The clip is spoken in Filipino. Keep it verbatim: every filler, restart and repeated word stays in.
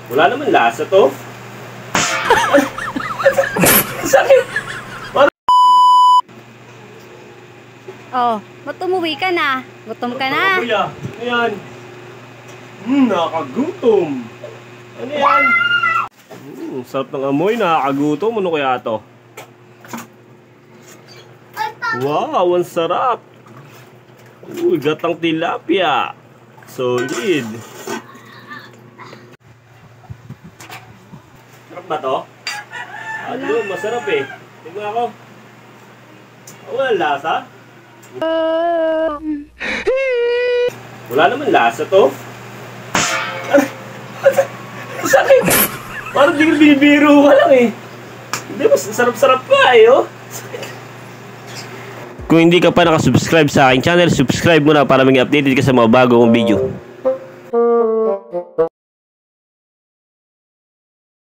Wala naman lasa to. Sakit! Oh, ba't umuwi ka na? Gutom ka na. Kuya, ano yan? Hmm, nakakagutom. Ano yan? Hmm, sarap ng amoy, nakakagutom. Ano kaya to? Wow, ang sarap. Uy, gatang tilapia. Solid. Sarap ba to? Ano, masarap eh. Tingnan ako. Wala lasa? Wala naman lasa to. Sakit! Parang di ka binibiro ka lang eh. Hindi, mas sarap-sarap pa eh oh. Kung hindi ka pa nakasubscribe sa aking channel, subscribe mo na para maging updated ka sa mga bago kong video.